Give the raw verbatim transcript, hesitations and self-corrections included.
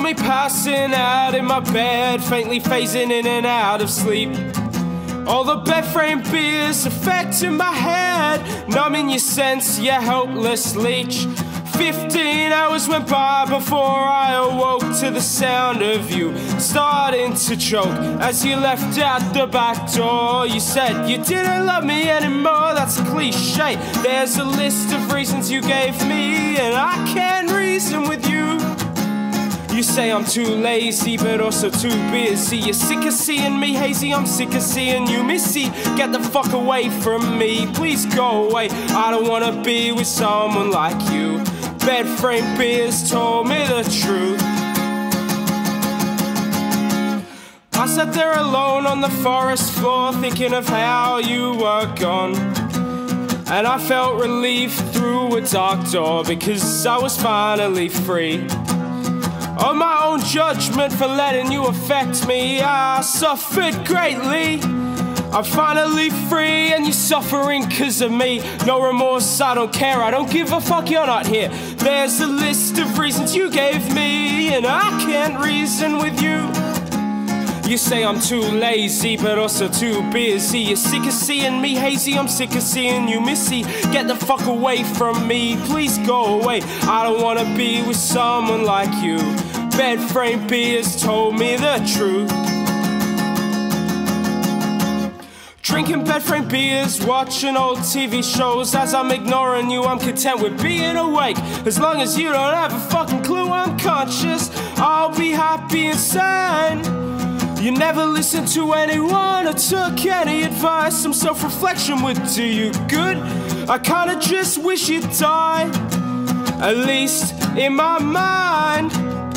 me passing out in my bed, faintly phasing in and out of sleep. All the bed frame beers affecting my head, numbing your sense, you helpless leech. Fifteen hours went by before I awoke to the sound of you starting to choke as you left out the back door. You said you didn't love me anymore, that's a cliche. There's a list of reasons you gave me, and I can't reason with you. You say I'm too lazy, but also too busy. You're sick of seeing me hazy, I'm sick of seeing you missy. Get the fuck away from me, please go away. I don't wanna be with someone like you. Bed frame beers told me the truth. I sat there alone on the forest floor, thinking of how you were gone. And I felt relief through a dark door, because I was finally free of my own judgment for letting you affect me. I suffered greatly. I'm finally free and you're suffering cause of me. No remorse, I don't care, I don't give a fuck, you're not here. There's a list of reasons you gave me, and I can't reason with you. You say I'm too lazy, but also too busy. You're sick of seeing me hazy, I'm sick of seeing you missy. Get the fuck away from me, please go away. I don't wanna be with someone like you. Bed frame beers told me the truth. Drinking bed frame beers, watching old T V shows. As I'm ignoring you, I'm content with being awake. As long as you don't have a fucking clue I'm conscious, I'll be happy and sane. You never listened to anyone or took any advice. Some self-reflection would do you good. I kinda just wish you'd die, at least in my mind.